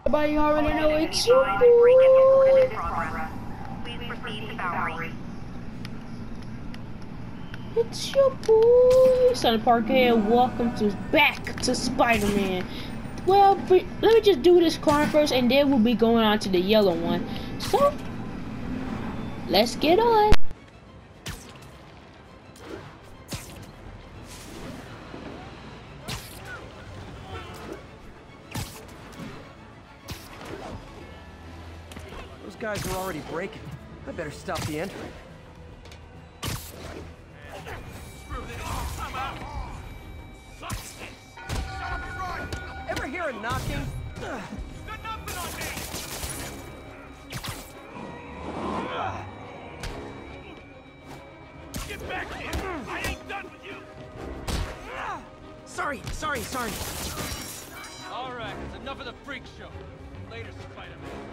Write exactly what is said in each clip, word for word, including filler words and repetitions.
Everybody already know it's your boy. It's your boy, Sonny Parquet, and welcome to back to Spider-Man. Well, let me just do this car first, and then we'll be going on to the yellow one. So, let's get on. Those guys are already breaking. I better stop the entry. Ever hear a knocking? Ugh. Got nothing on me. Get back here! I ain't done with you. Sorry, sorry, sorry. All right, it's enough of the freak show. Later, Spider-Man.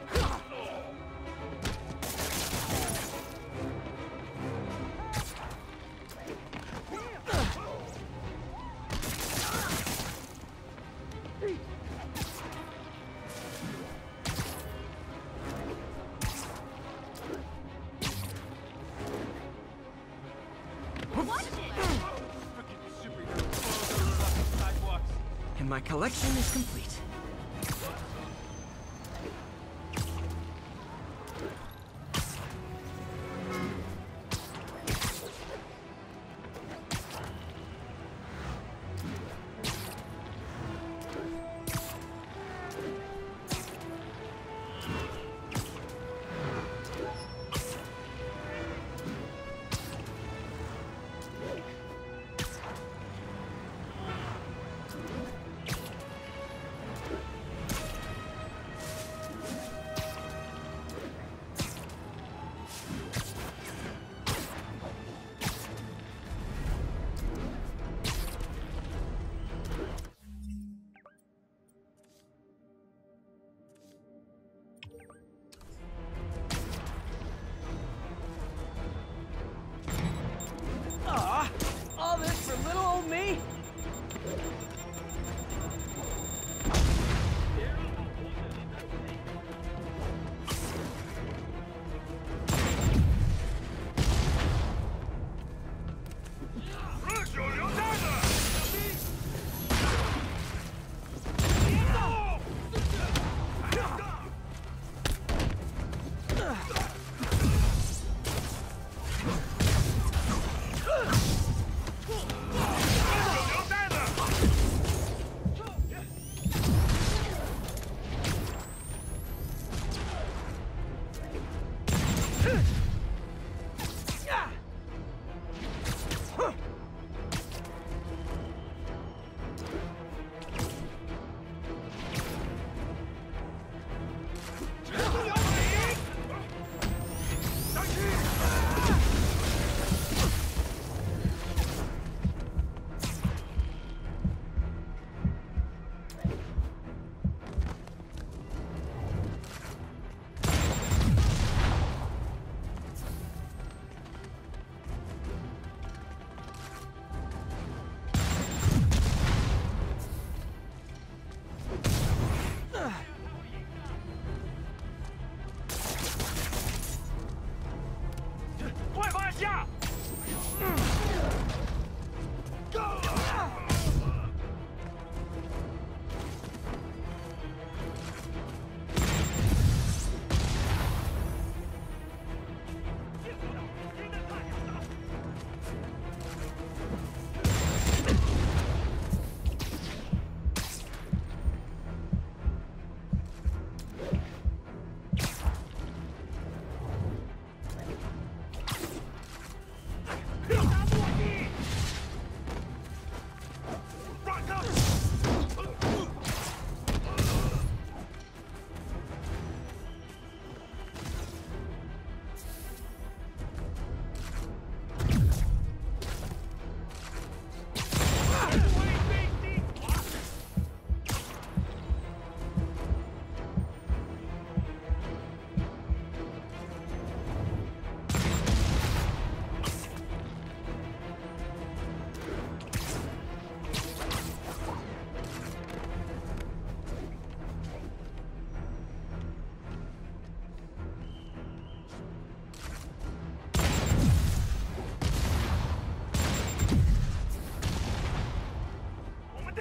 And my collection is complete.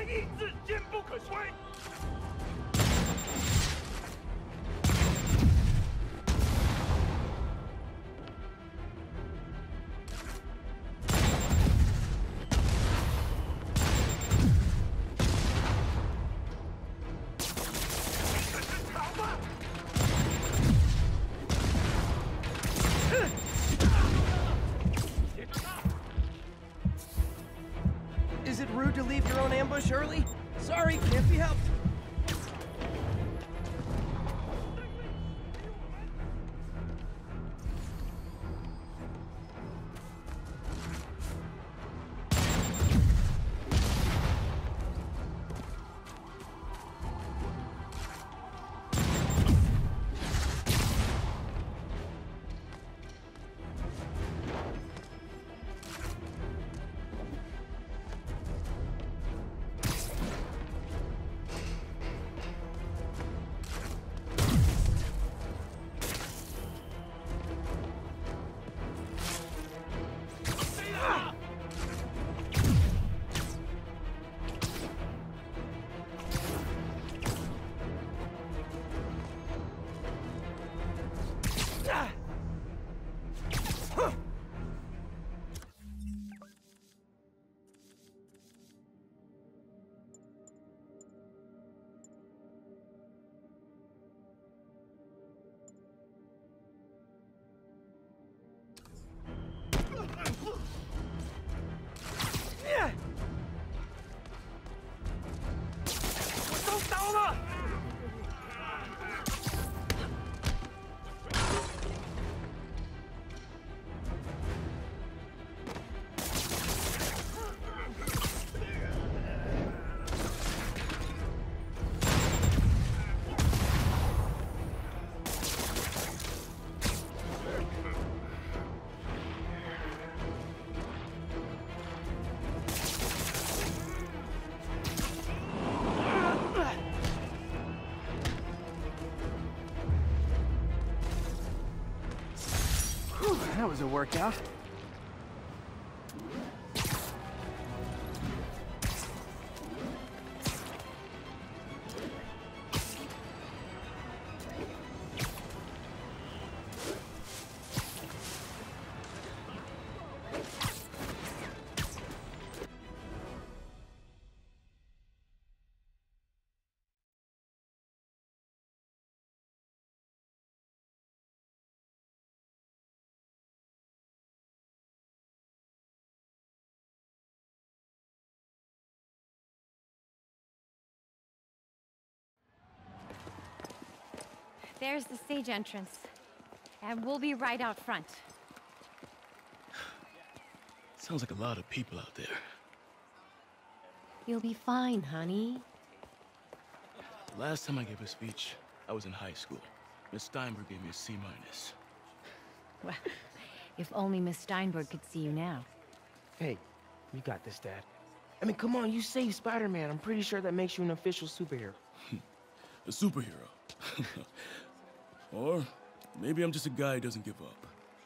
意志坚不可摧。 Is it rude to leave your own ambush early? Sorry, can't be helped. That was a workout. There's the stage entrance. And we'll be right out front. Sounds like a lot of people out there. You'll be fine, honey. The last time I gave a speech, I was in high school. Miss Steinberg gave me a C minus. Well, if only Miss Steinberg could see you now. Hey, you got this, Dad. I mean, come on, you saved Spider-Man. I'm pretty sure that makes you an official superhero. A superhero. Or maybe I'm just a guy who doesn't give up.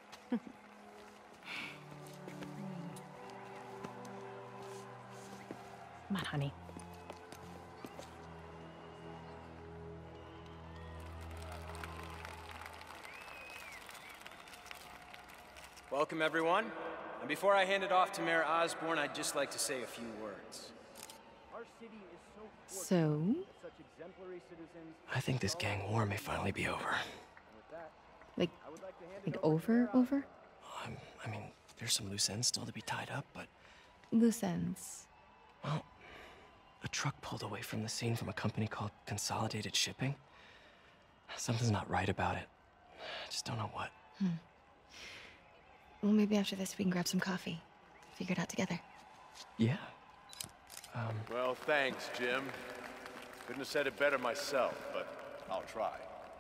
Come on, honey. Welcome, everyone. And before I hand it off to Mayor Osborn, I'd just like to say a few words. Our city is so So? such exemplary citizens. I think this gang war may finally be over. Like, like over, over? Um, I mean, there's some loose ends still to be tied up, but, Loose ends. well, a truck pulled away from the scene from a company called Consolidated Shipping. Something's not right about it. I just don't know what. Well, maybe after this we can grab some coffee. Figure it out together. Yeah. Well, thanks, Jim. Couldn't have said it better myself, but I'll try.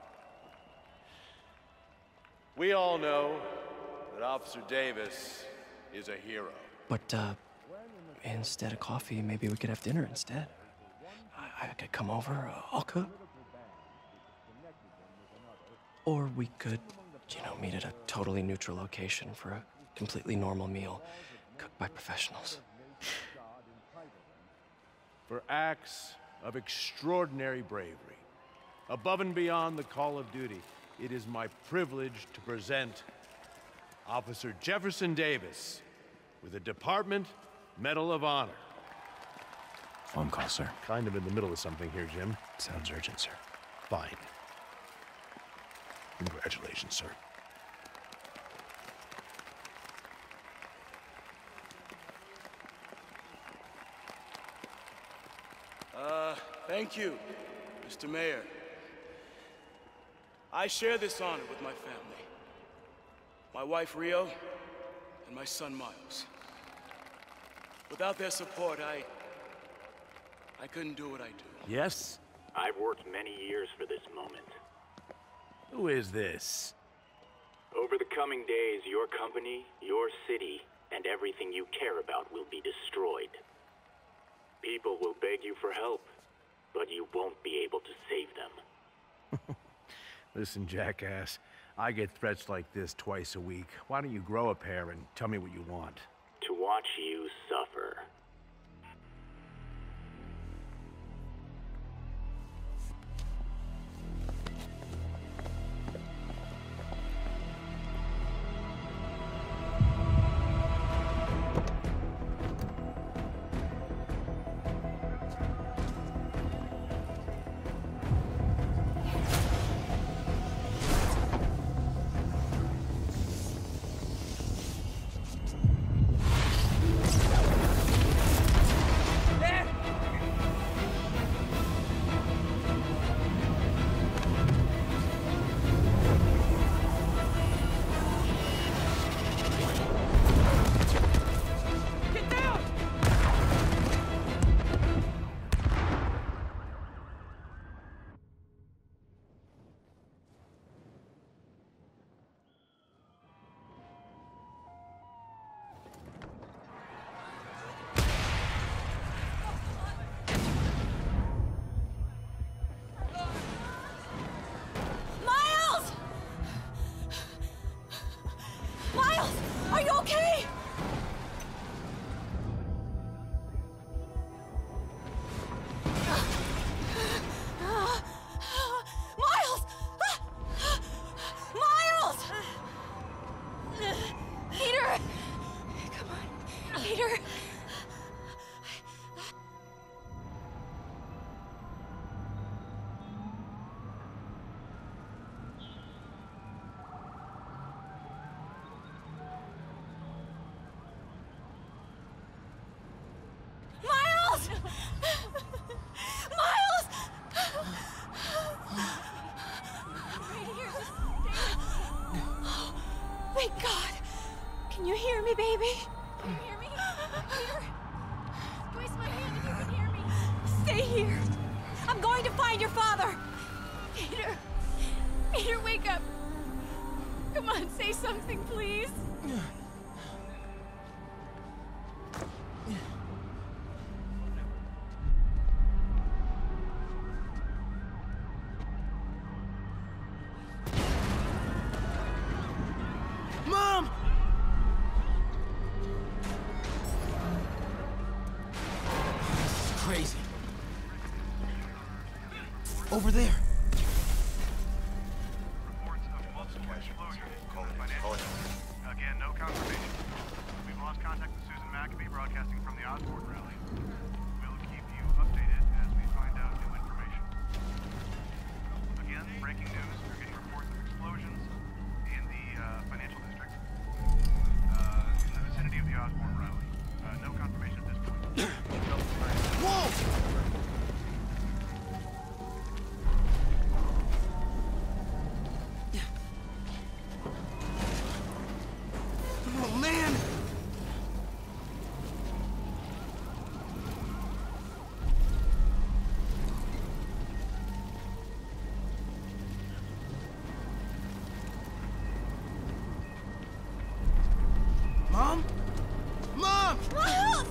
We all know that Officer Davis is a hero. But, uh, instead of coffee, maybe we could have dinner instead. I, I could come over, uh, I'll cook. Or we could, you know, meet at a totally neutral location for a completely normal meal, cooked by professionals. for acts of extraordinary bravery. Above and beyond the call of duty, it is my privilege to present Officer Jefferson Davis with the Department Medal of Honor. Phone call, sir. Kind of in the middle of something here, Jim. Sounds urgent, sir. Fine. Congratulations, sir. Uh, thank you, Mister Mayor. I share this honor with my family. My wife, Rio, and my son, Miles. Without their support, I... I couldn't do what I do. Yes? I've worked many years for this moment. Who is this? Over the coming days, your company, your city, and everything you care about will be destroyed. People will beg you for help, but you won't be able to save them. Listen, jackass, I get threats like this twice a week. Why don't you grow a pair and tell me what you want? To watch you suffer. Can you hear me, baby? Can you hear me? Peter? Squeeze my hand if you can hear me. Stay here. I'm going to find your father. Peter. Peter, wake up. Come on, say something, please. Mom! This is crazy. Over there. Reports of multiple explosions in the financial district. Again, no confirmation. We've lost contact with Susan McAfee, broadcasting from the Osborne rally. We'll keep you updated as we find out new information. Again, breaking news. We're getting reports of explosions in the uh, financial district, uh, in the vicinity of the Osborne rally. Uh, no confirmation at this point. Whoa! Oh, man! Mom? Mom! Miles!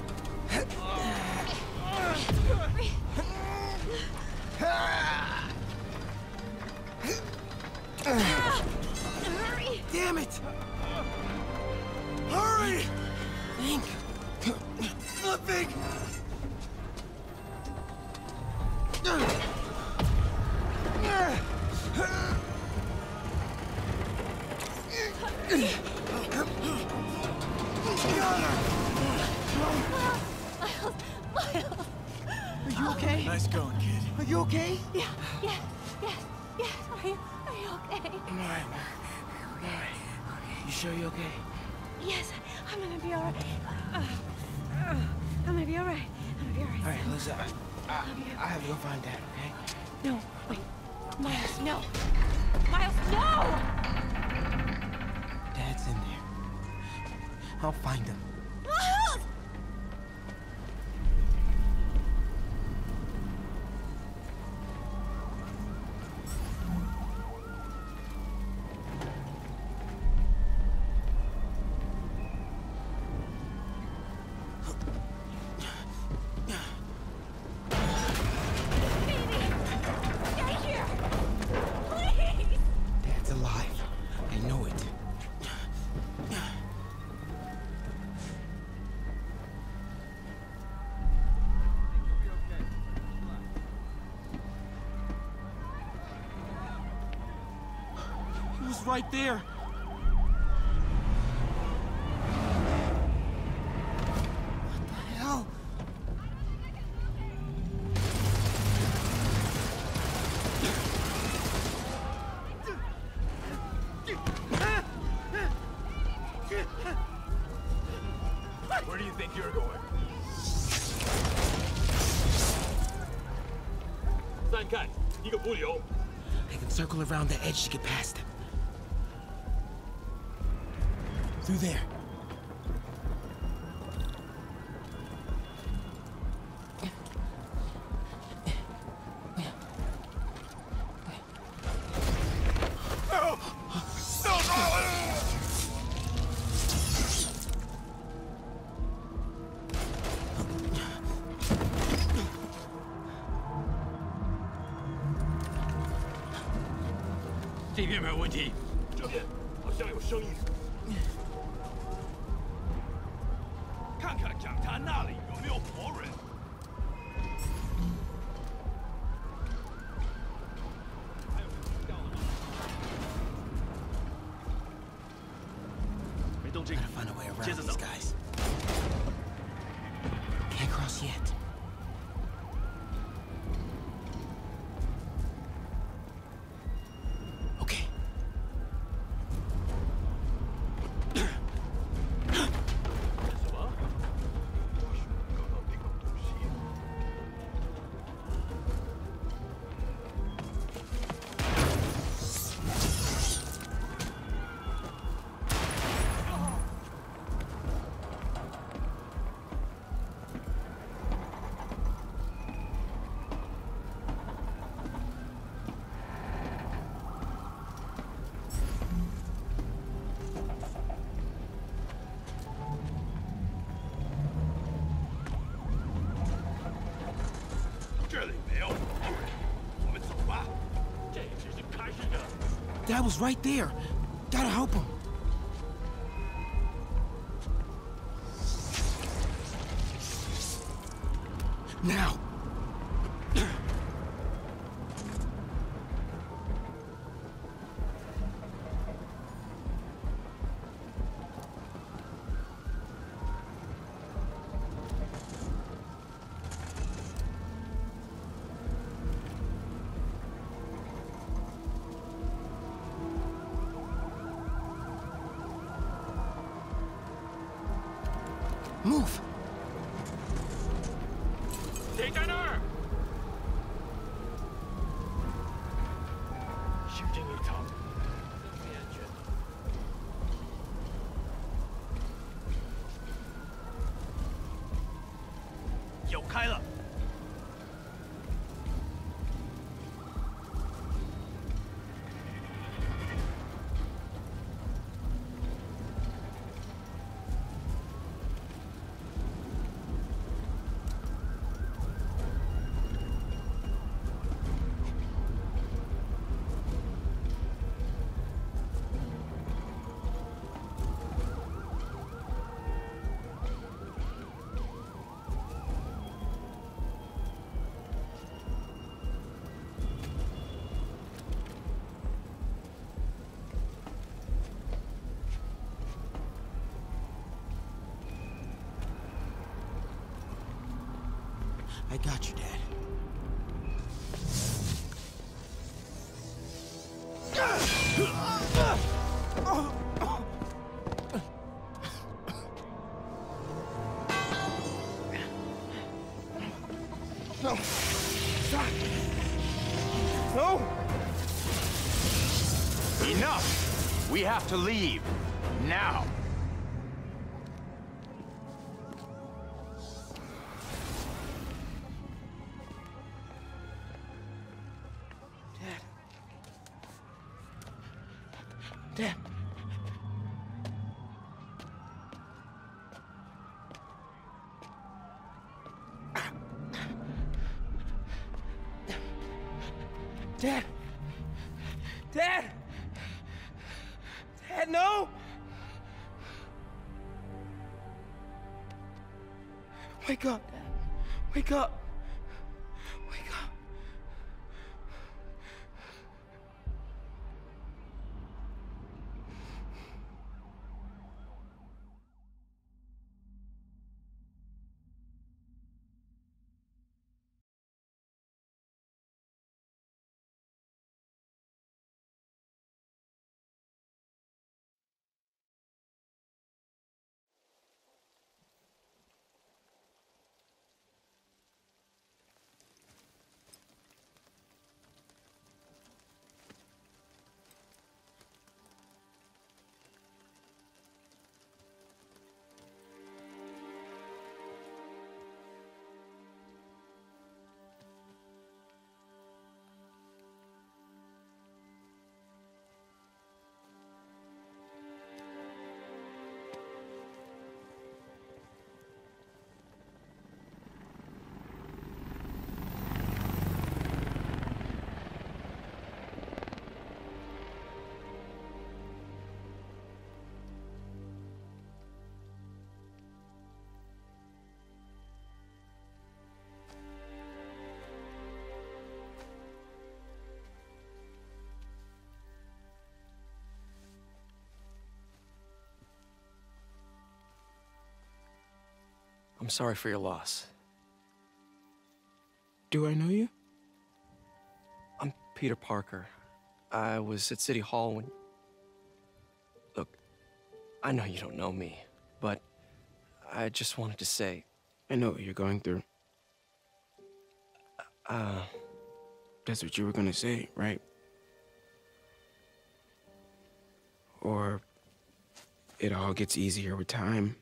Hurry! Damn it! Hurry! Think. Nothing! Miles! Miles! Are you okay? Nice going, kid. Are you okay? Yeah, yeah, yes, yes. Are you, are you okay? I'm alright, man. I'm alright. You sure you're okay? Yes, I'm gonna be alright. Uh, uh, I'm gonna be alright. I'm gonna be alright. Alright, listen. I, I, I have to go find Dad, okay? No, wait. Miles, no. Miles, no! Dad's in there. I'll find him. Miles! Dad's alive. I know it. He was right there. What the hell? Where do you think you're going? I can circle around the edge to get past him. Through there. Gotta find a way around these guys. Can't cross yet. Okay. Dad was right there. Gotta help him. Now. Move! 谁在那儿？小心一场，注意安全。有开了。 I got you, Dad. No. Stop. No. Enough! We have to leave. Now. Dad. Dad! Dad! Dad, no! Wake up, Dad. Wake up. Wake up. I'm sorry for your loss. Do I know you? I'm Peter Parker. I was at City Hall when... Look, I know you don't know me, but I just wanted to say... I know what you're going through. Uh... That's what you were gonna say, right? Or it all gets easier with time.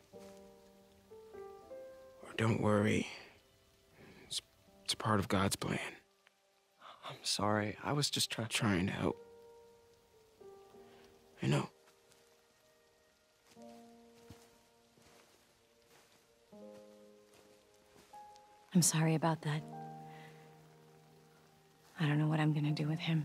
Or don't worry. It's, it's part of God's plan. I'm sorry. I was just trying... Trying to help. I know. I'm sorry about that. I don't know what I'm gonna do with him.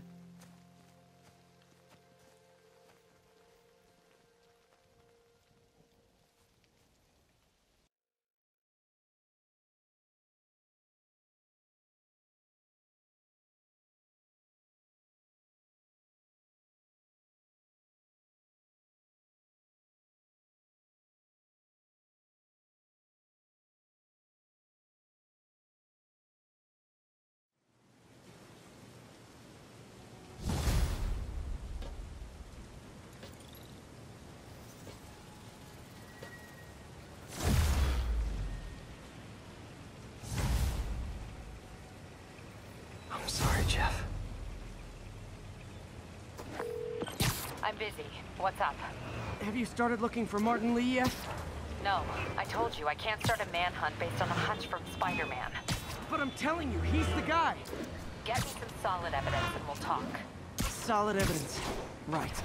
I'm sorry, Jeff. I'm busy. What's up? Have you started looking for Martin Lee yet? No, I told you I can't start a manhunt based on a hunch from Spider-Man. But I'm telling you, he's the guy. Get me some solid evidence and we'll talk. Solid evidence. Right.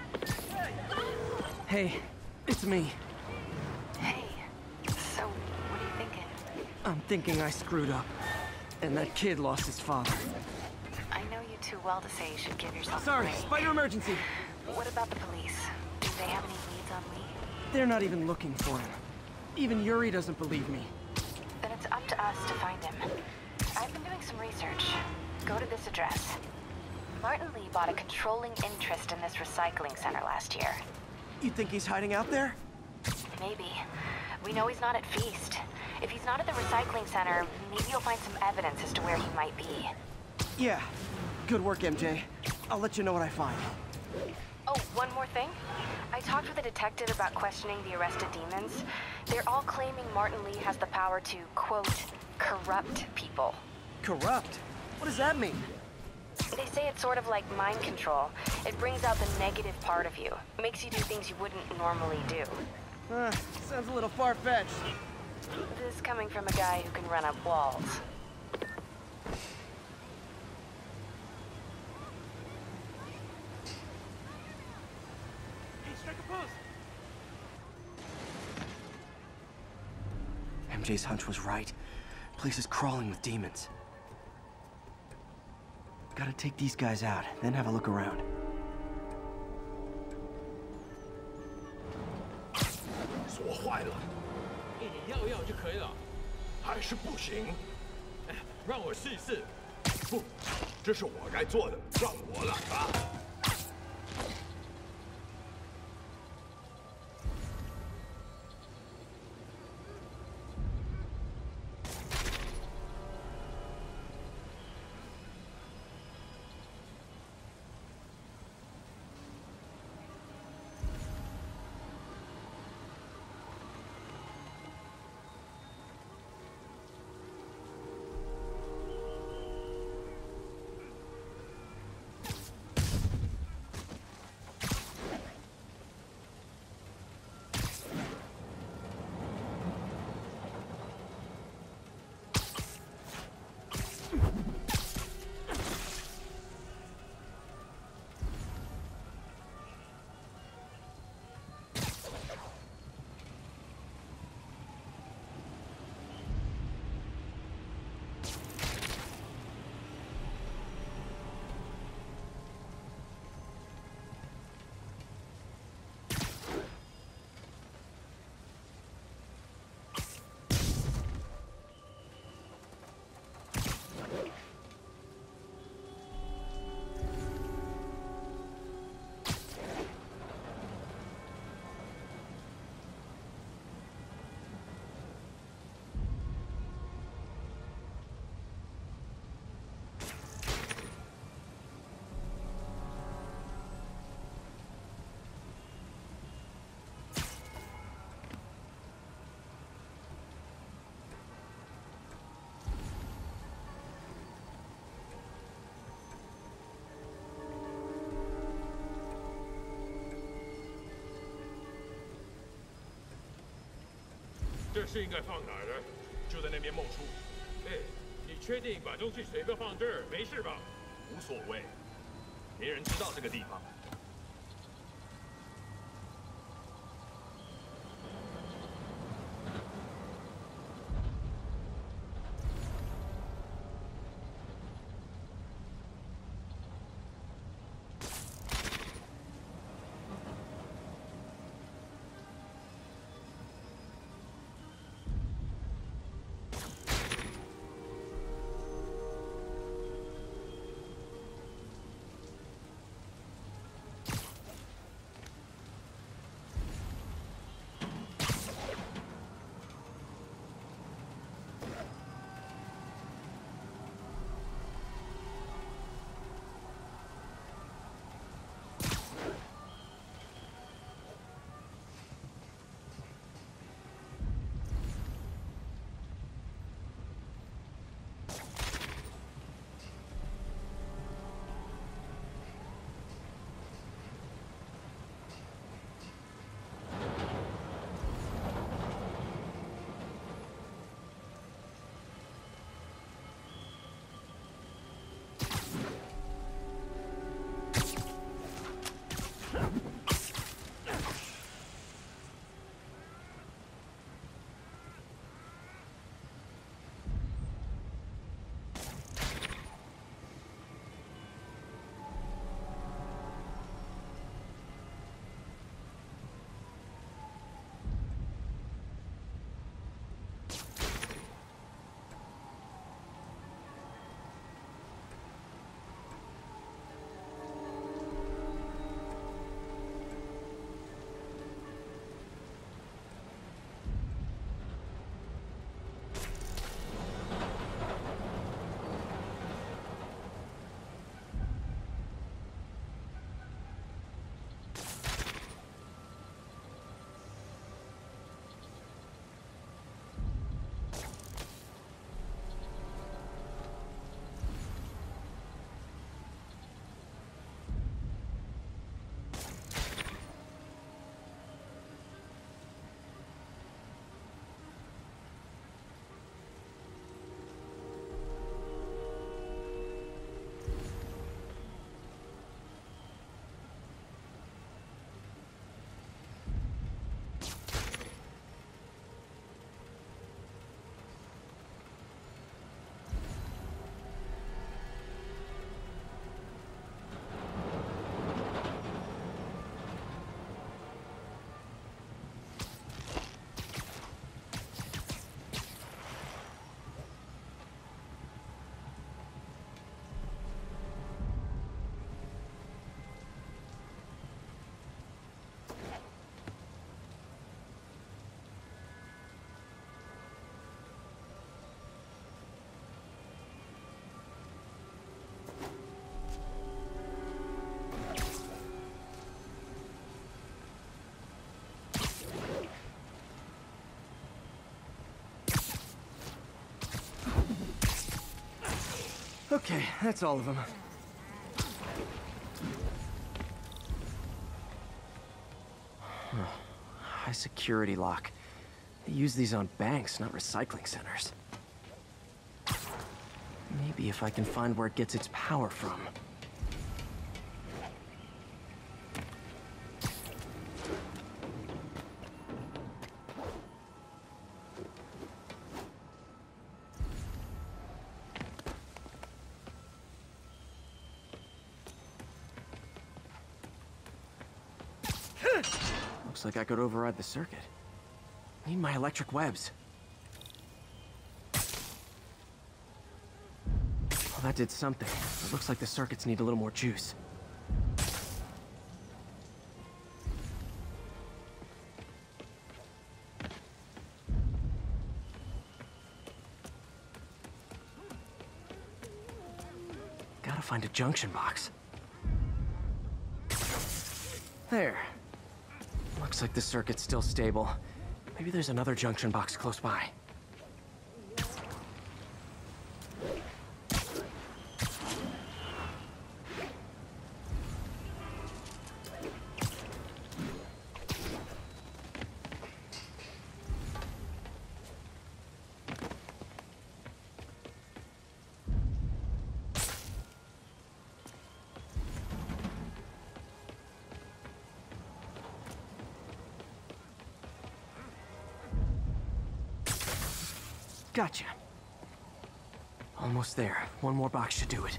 Hey, it's me. Hey, so what are you thinking? I'm thinking I screwed up. And that kid lost his father. I know you too well to say you should give yourself Sorry, away. spider emergency. What about the police? Do they have any leads on Lee? They're not even looking for him. Even Yuri doesn't believe me. Then it's up to us to find him. I've been doing some research. Go to this address. Martin Lee bought a controlling interest in this recycling center last year. You think he's hiding out there? Maybe. We know he's not at Feast. If he's not at the recycling center, maybe you'll find some evidence as to where he might be. Yeah. Good work, M J. I'll let you know what I find. Oh, one more thing. I talked with a detective about questioning the arrested demons. They're all claiming Martin Lee has the power to, quote, corrupt people. Corrupt? What does that mean? They say it's sort of like mind control. It brings out the negative part of you. Makes you do things you wouldn't normally do. Uh, sounds a little far-fetched. This coming from a guy who can run up walls. Hey, strike a pose! M J's hunch was right. Place is crawling with demons. Gotta take these guys out, then have a look around. 锁坏了， 你要要就可以了。 还是不行。让我试一试。不，这是我该做的，让我来吧。 这是应该放哪儿的？就在那边冒出。哎，你确定把东西随便放这儿没事吧？无所谓，没人知道这个地方。 Okay, that's all of them. High security lock. They use these on banks, not recycling centers. Maybe if I can find where it gets its power from. Looks like I could override the circuit. Need my electric webs. Well, that did something. It looks like the circuits need a little more juice. Gotta find a junction box. There. Looks like the circuit's still stable. Maybe there's another junction box close by. Gotcha. Almost there. One more box should do it.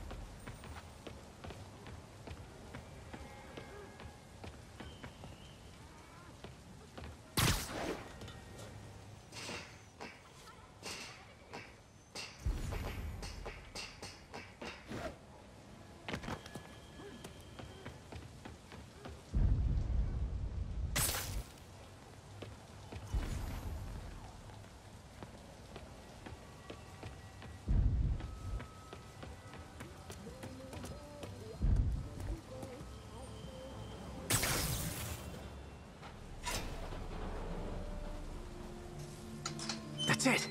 That's it.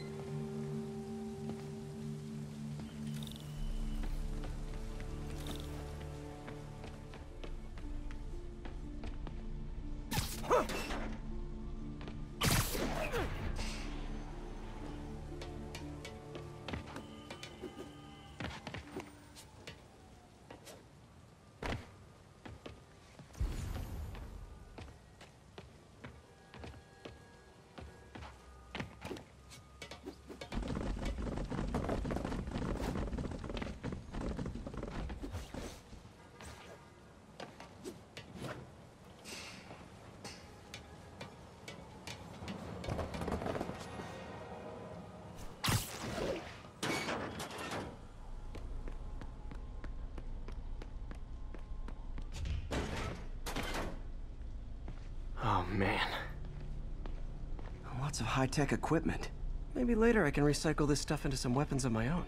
Oh, man. Lots of high-tech equipment. Maybe later I can recycle this stuff into some weapons of my own.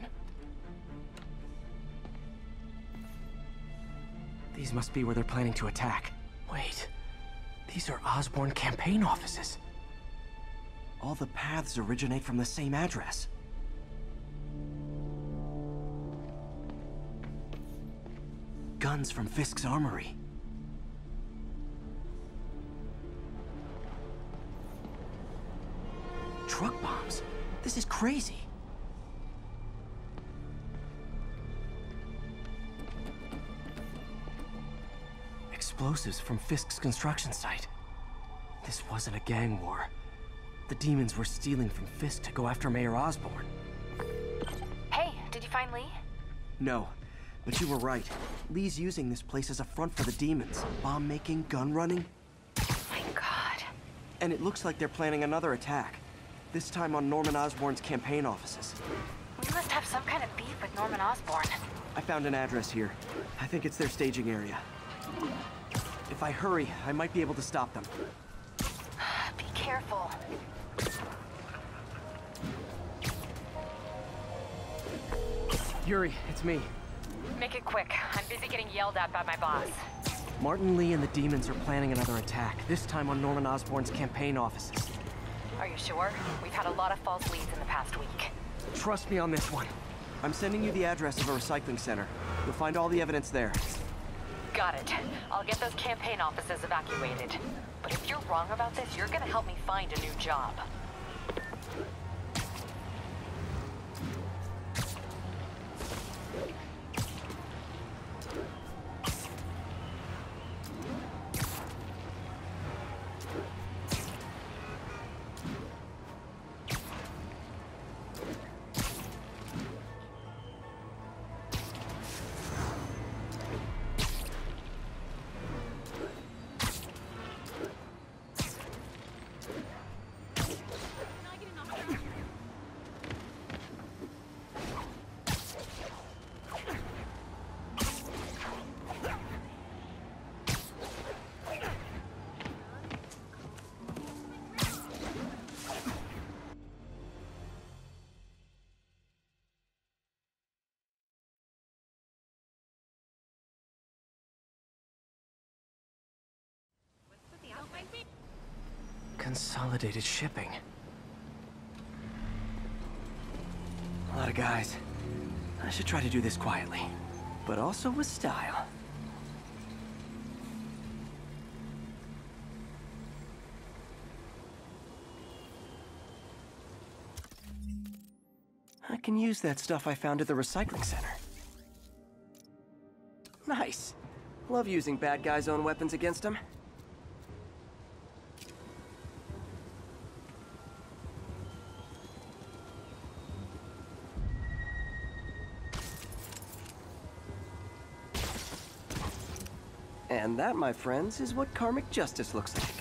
These must be where they're planning to attack. Wait. These are Osborn campaign offices. All the paths originate from the same address. Guns from Fisk's armory. Truck bombs? This is crazy. Explosives from Fisk's construction site. This wasn't a gang war. The demons were stealing from Fisk to go after Mayor Osborn. Hey, did you find Lee? No, but you were right. Lee's using this place as a front for the demons. Bomb making, gun running. Oh my god. And it looks like they're planning another attack. This time on Norman Osborn's campaign offices. We must have some kind of beef with Norman Osborn. I found an address here. I think it's their staging area. If I hurry, I might be able to stop them. Be careful. Yuri, it's me. Make it quick. I'm busy getting yelled at by my boss. Martin Lee and the demons are planning another attack, this time on Norman Osborn's campaign offices. Are you sure? We've had a lot of false leads in the past week. Trust me on this one. I'm sending you the address of a recycling center. You'll find all the evidence there. Got it. I'll get those campaign offices evacuated. But if you're wrong about this, you're gonna help me find a new job. Consolidated shipping. A lot of guys. I should try to do this quietly, but also with style. I can use that stuff I found at the recycling center. Nice. Love using bad guys' own weapons against them. And that, my friends, is what karmic justice looks like.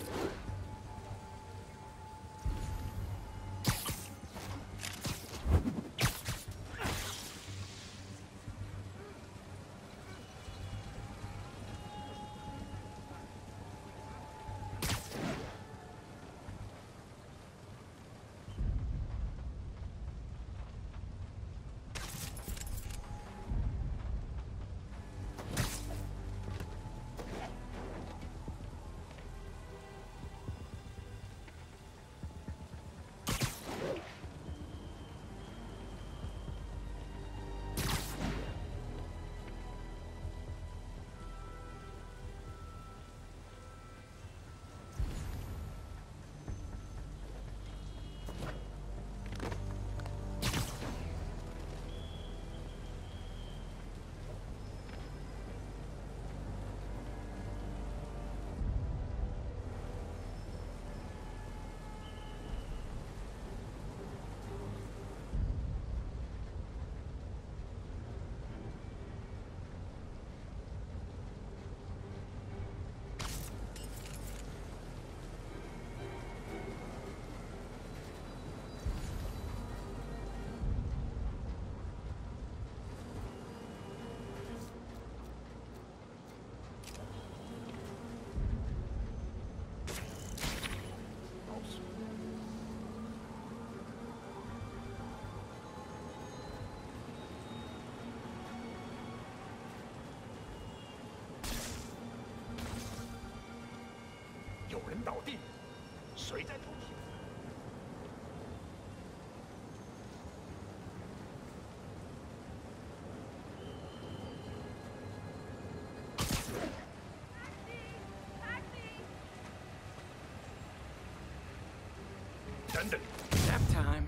Nap time.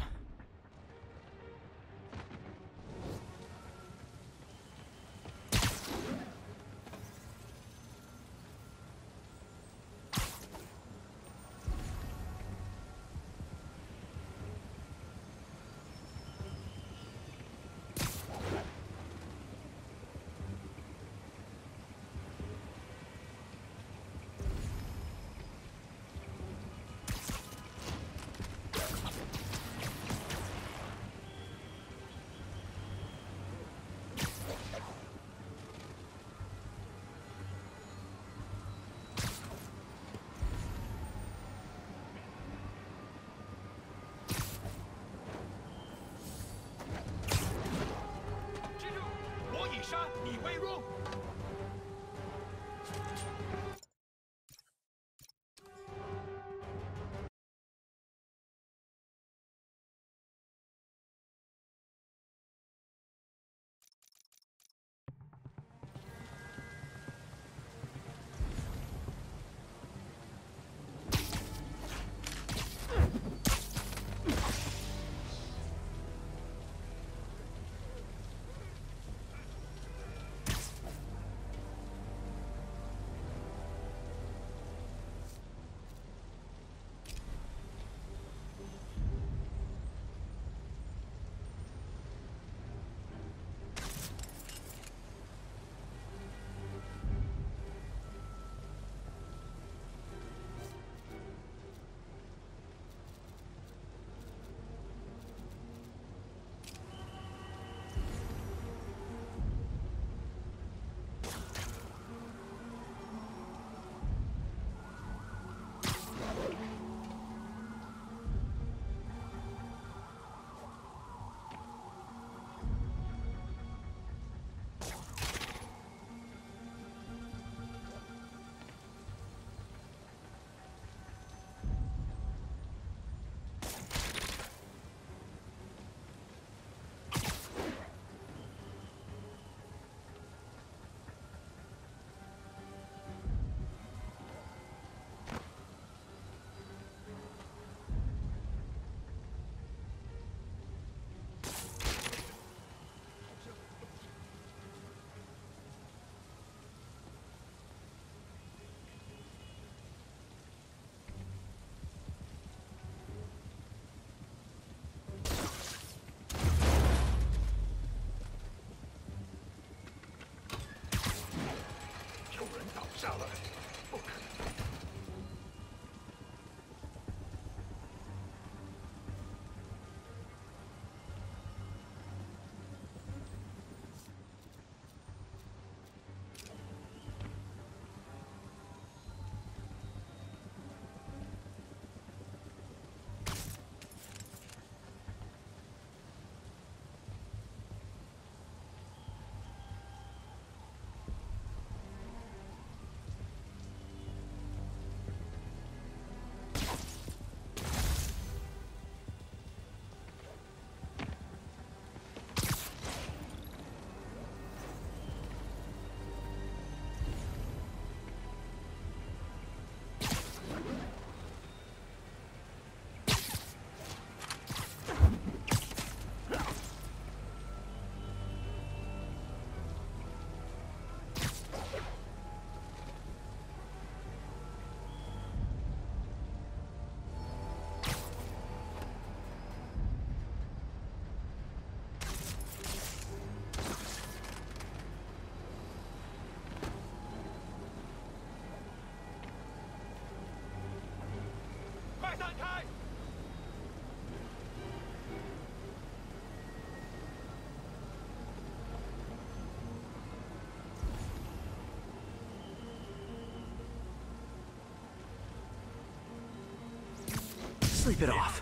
闪开！ Sleep it off.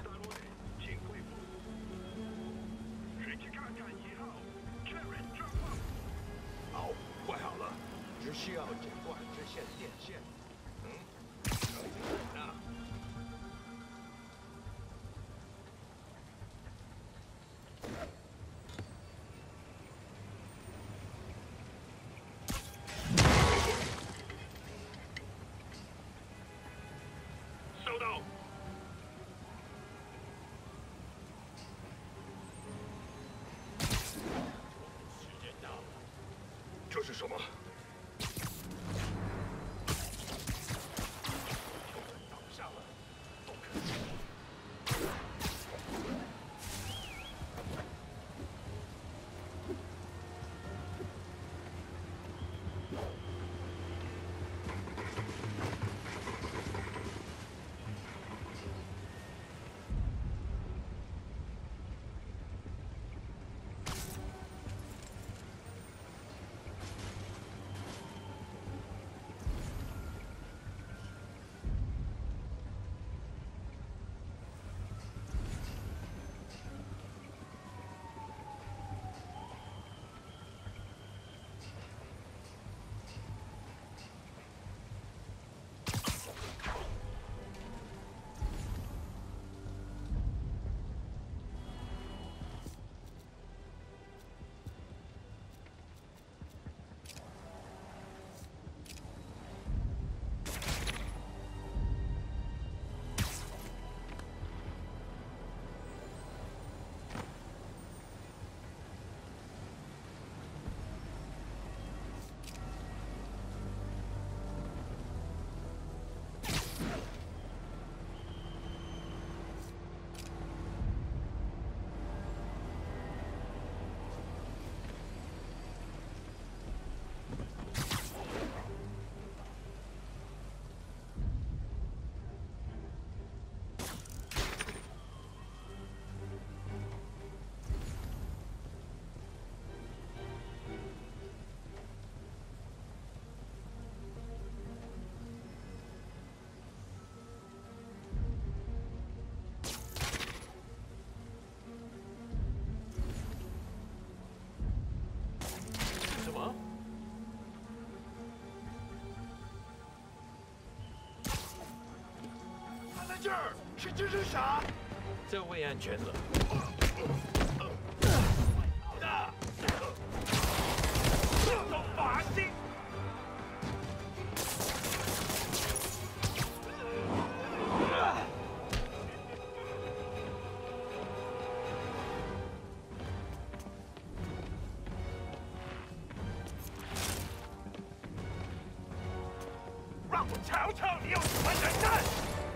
谁去看看一号？确认状况。好，快好了，只需要剪断支线电线。嗯，那。 收到。时间到了。这是什么？倒下了。这儿是蜘蛛侠， 这位安全了。 好的，都罚心。让我瞧瞧你有什么能耐！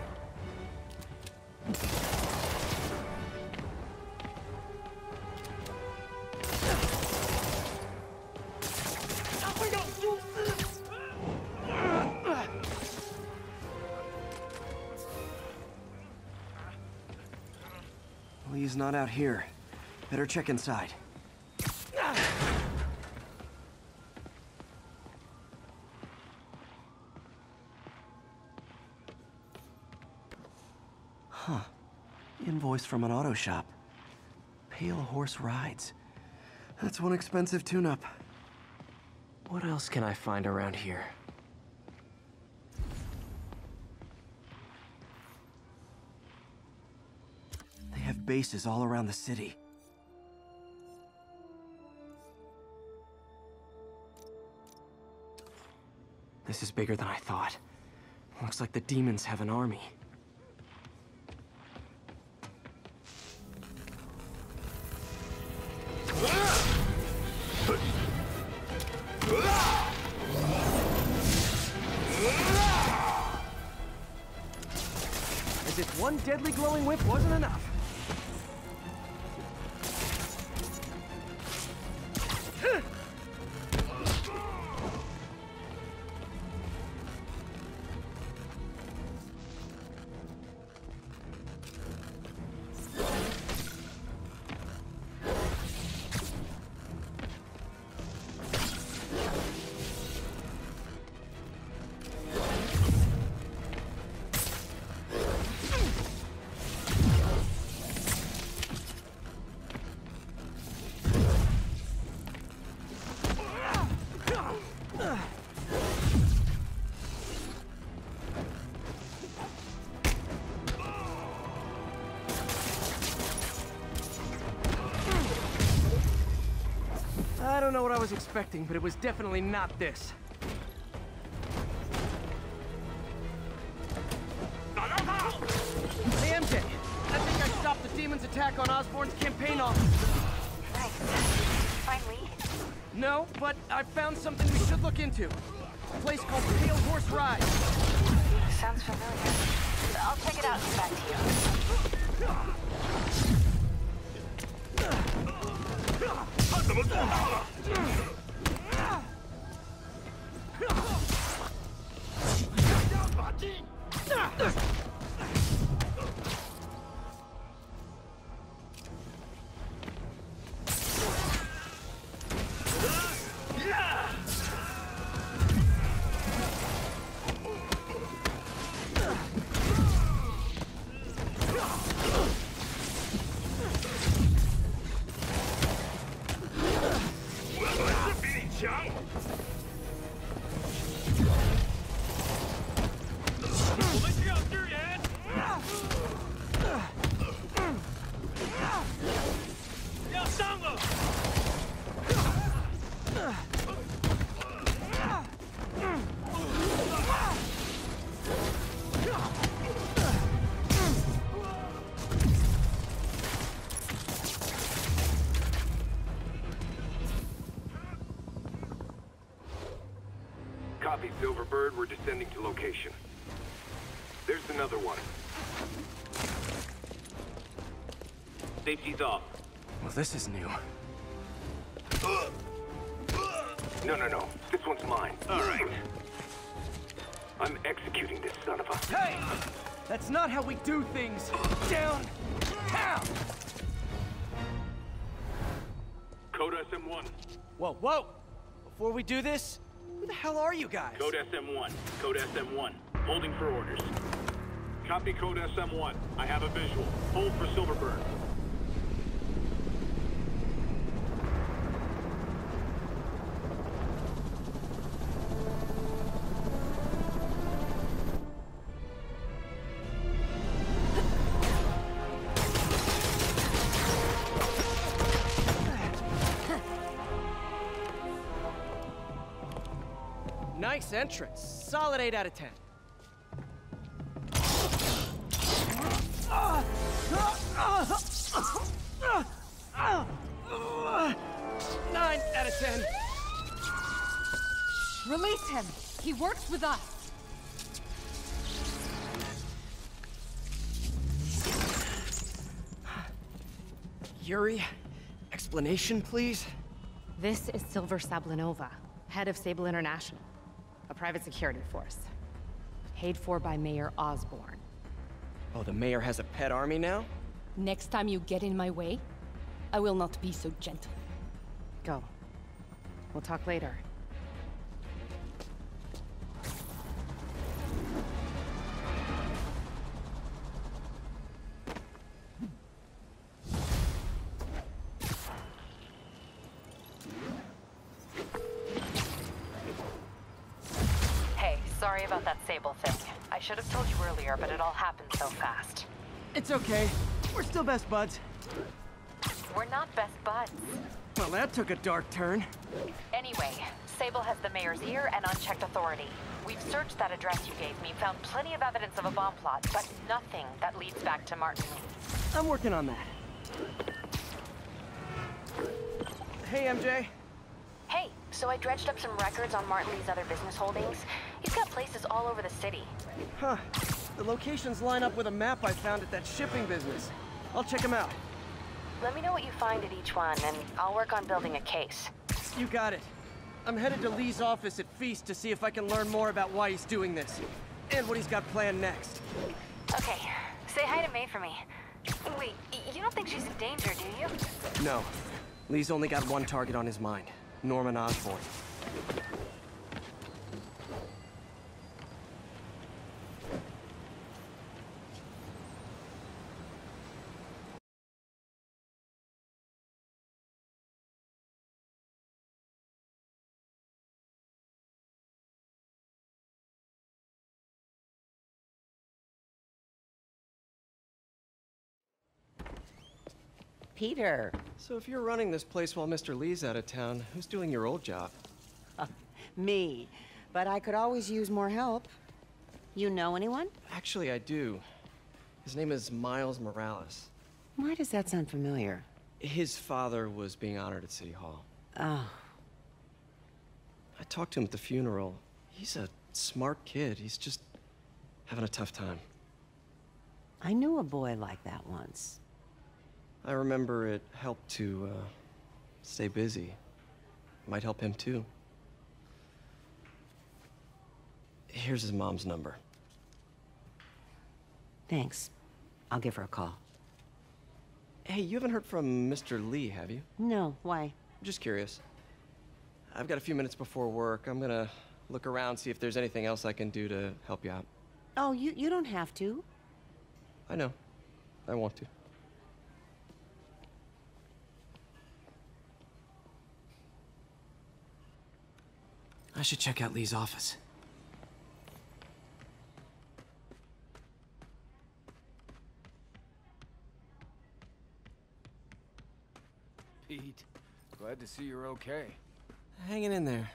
Well, he's not out here. Better check inside. Huh. Invoice from an auto shop. Pale Horse Rides. That's one expensive tune-up. What else can I find around here? They have bases all around the city. This is bigger than I thought. Looks like the demons have an army. As if one deadly glowing whip wasn't enough. don't know what I was expecting, but it was definitely not this. Hey, M J, I think I stopped the demon's attack on Osborn's campaign office. Nice. Finally. No, but I found something we should look into. A place called Pale Horse Ride. Sounds familiar. I'll check it out and get back to you. Copy, Silverbird. We're descending to location. There's another one. Safety's off. Well, this is new. No, no, no. This one's mine. All right. I'm executing this son of a... Hey! That's not how we do things. Down! Down! Code S M one. Whoa, whoa! Before we do this, who the hell are you guys? Code S M one. Code S M one. Holding for orders. Copy Code S M one. I have a visual. Hold for Silverbird. Nice entrance. Solid eight out of ten. Nine out of ten. Release him. He works with us. Yuri, explanation, please? This is Silver Sablinova, head of Sable International, a private security force. Paid for by Mayor Osborn. Oh, the mayor has a pet army now? Next time you get in my way, I will not be so gentle. Go. We'll talk later. Hey, sorry about that Sable thing. I should have told you earlier, but it all happened so fast. It's okay. We're still best buds. We're not best buds. Well, that took a dark turn. Anyway, Sable has the mayor's ear and unchecked authority. We've searched that address you gave me, found plenty of evidence of a bomb plot, but nothing that leads back to Martin Lee. I'm working on that. Hey, M J. Hey, so I dredged up some records on Martin Lee's other business holdings. He's got places all over the city. Huh. The locations line up with a map I found at that shipping business. I'll check them out. Let me know what you find at each one, and I'll work on building a case. You got it. I'm headed to Lee's office at Feast to see if I can learn more about why he's doing this. And what he's got planned next. Okay, say hi to May for me. Wait, you don't think she's in danger, do you? No. Lee's only got one target on his mind. Norman Osborn. Peter. So if you're running this place while Mister Lee's out of town, who's doing your old job? Me. But I could always use more help. You know anyone? Actually, I do. His name is Miles Morales. Why does that sound familiar? His father was being honored at City Hall. Oh. I talked to him at the funeral. He's a smart kid. He's just having a tough time. I knew a boy like that once. I remember it helped to, uh, stay busy. Might help him, too. Here's his mom's number. Thanks. I'll give her a call. Hey, you haven't heard from Mister Lee, have you? No, why? Just curious. I've got a few minutes before work. I'm gonna look around, see if there's anything else I can do to help you out. Oh, you, you don't have to. I know. I want to. I should check out Lee's office. Pete, glad to see you're okay. Hanging in there.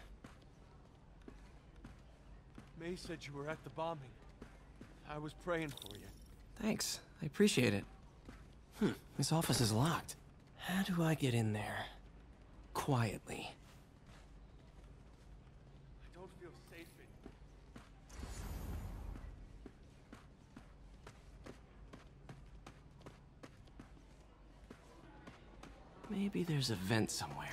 May said you were at the bombing. I was praying for you. Thanks. I appreciate it. Hmm. This office is locked. How do I get in there? Quietly. I don't feel safe in. Maybe there's a vent somewhere.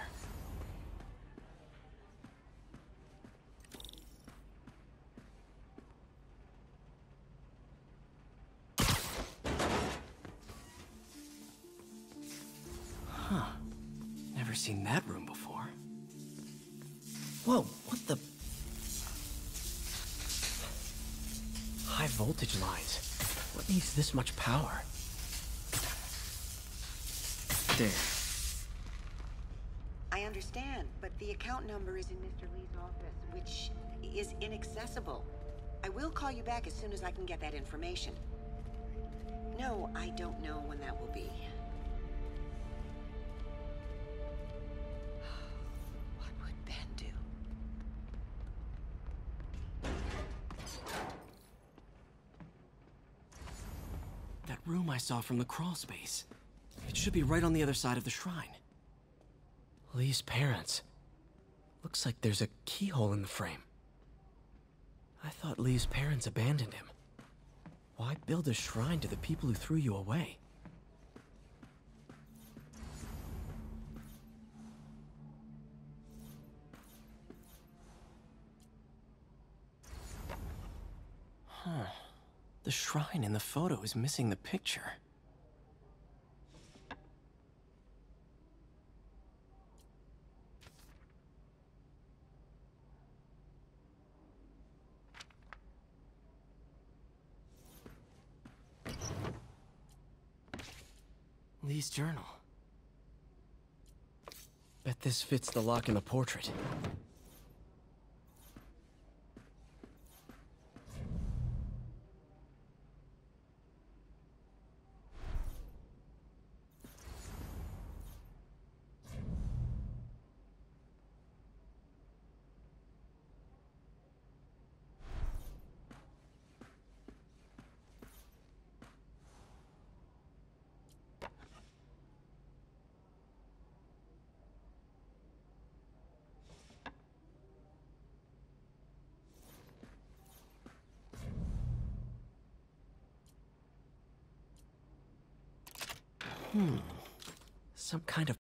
Huh. Never seen that room before. Whoa, what the? High voltage lines. What needs this much power? There. I understand, but the account number is in Mister Lee's office, which is inaccessible. I will call you back as soon as I can get that information. No, I don't know when that will be. What would Ben do? That room I saw from the crawl space. It should be right on the other side of the shrine. Lee's parents. Looks like there's a keyhole in the frame. I thought Lee's parents abandoned him. Why build a shrine to the people who threw you away? Huh. The shrine in the photo is missing the picture. Lee's journal. Bet this fits the lock in the portrait. Hmm. Some kind of